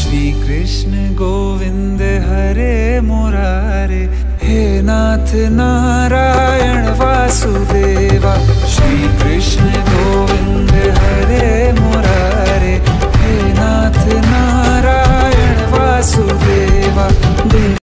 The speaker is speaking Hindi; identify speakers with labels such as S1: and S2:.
S1: श्री कृष्ण गोविंद हरे मुरारे, हे नाथ नारायण वासुदेवा।